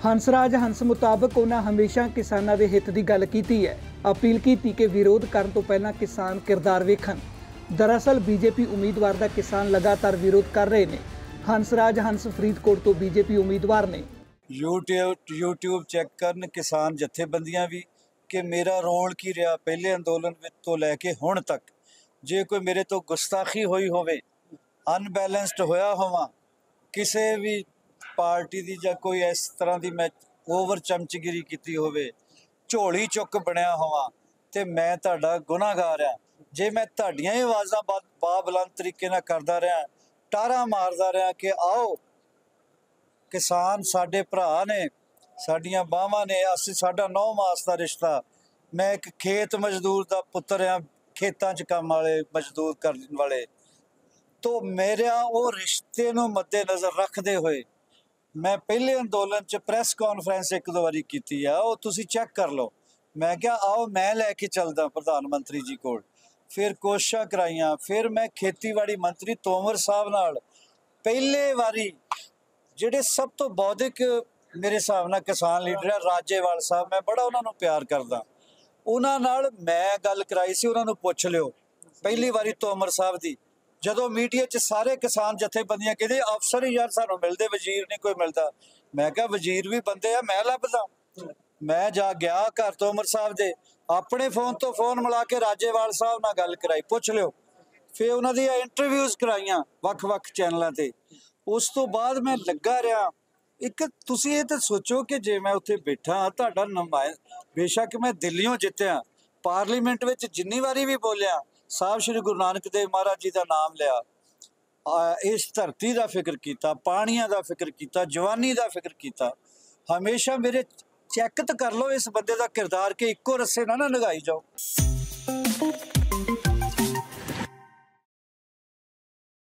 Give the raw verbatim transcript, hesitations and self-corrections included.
हंसराज हंस मुताबिक उन्होंने हमेशा किसानों के हित की गल की है। अपील की कि विरोध करने तो पहला किसान किरदार वेखन। दरअसल बीजेपी उम्मीदवार का किसान लगातार विरोध कर रहे हैं। हंसराज हंस फरीदकोट तो बीजेपी उम्मीदवार ने यूट्यूब यूट्यूब चैक करन किसान जथेबंदियां भी कि मेरा रोल की रहा पहले अंदोलन तो लैके हुण तक। जे कोई मेरे तो गुस्ताखी हुई होवे, अनबैलेंस्ड होया होवां, किसी भी पार्टी दी जां कोई इस तरह की मैं ओवर चमचगिरी की होवे, झोली चुक बनया होवां, ते मैं तुहाडा गुनाहगार आ। जे मैं तुहाडियां ही आवाज़ां बाबुलंद तरीके नाल करदा रहा, टारा मारदा रहा कि आओ किसान साडे भरा ने, साडियां बावां ने, अस साडा नौ मास का रिश्ता। मैं एक खेत मजदूर का पुत्र हाँ, खेतों च काम वाले मजदूर करने वाले। तो मेरा वो रिश्ते नूं मद्देनज़र रखते हुए मैं पहले अंदोलन च प्रैस कॉन्फ्रेंस एक दो बारी की है, वो तुसी चैक कर लो। मैं क्या आओ मैं लैके चलदा प्रधानमंत्री जी कोल। फिर कोशिशां कराइयां, फिर मैं खेतीबाड़ी मंत्री तोमर साहब नाल पहले वारी ਜਿਹੜੇ सब तो बौद्धिक मेरे हिसाब नाल किसान लीडर है राजेवाल साहब, मैं बड़ा उन्होंने प्यार करदा। उन्हां नाल मैं गल कराई सी, उन्होंने पुछ लियो पहली बारी तोमर साहब दी, जदों मीडिया च सारे किसान जथेबंदियां कहदे अफसर ही यार सानूं मिलदे, वजीर नहीं कोई मिलता। मैं कहा वजीर भी बंदे आ, मैं लभदा। मैं जा गया घर तोमर साहब दे, अपने फोन तो फोन मिला के राजेवाल साहब नाल गल कराई, पुछ लियो। फिर उन्हां दी इंटरव्यूज़ कराइयां वख-वख चैनलों ते। उस तो बाद मैं लगा रहा। एक तुसी ये तो सोचो कि जे मैं उत्थे बैठा तुहाडा नुमाय, बेशक मैं दिल्लियों जित्तिया, पार्लीमेंट में जिन्नी वारी भी बोलिया, साहब श्री गुरु नानक देव महाराज जी का नाम लिया, इस धरती का फिक्र किया, पानिया का फिक्र किया, जवानी का फिक्र किया। हमेशा मेरे चैक तो कर लो इस बंदे का किरदार कि इक्को रस्से ना ना नगाई जाओ।